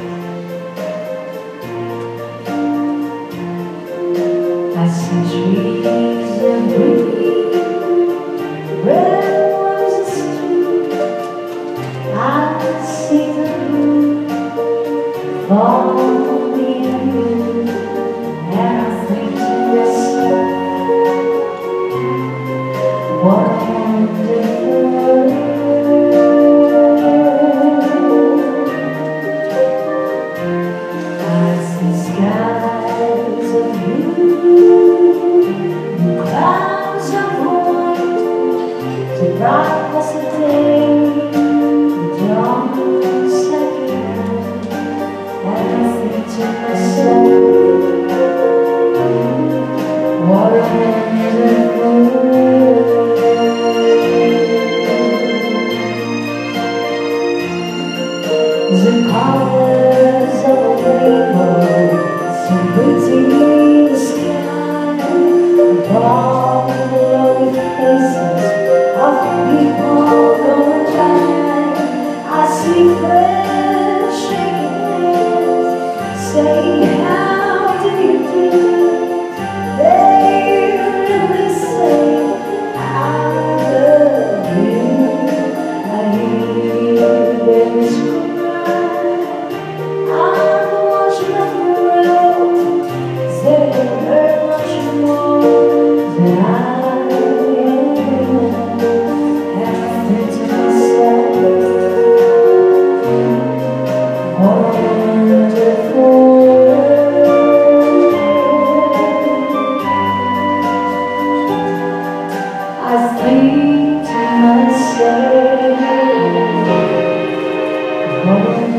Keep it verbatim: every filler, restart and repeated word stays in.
I see trees of green, red roses too. I see the moon falling in blue, and I think to myself, what a wonderful world. I see skies of blue, clouds of white, the brightness of day, the dawn's second, and I think to myself, what a wonderful world. The colors of a rainbow, so pretty the sky, and all the lovely faces of people going by. I see friends shaking hands, saying, how do you do? They really say, I love you. I hear them cry. I'm watching the world, they hurt much more than I am. And I think to myself, what a wonderful world. I think to myself, what a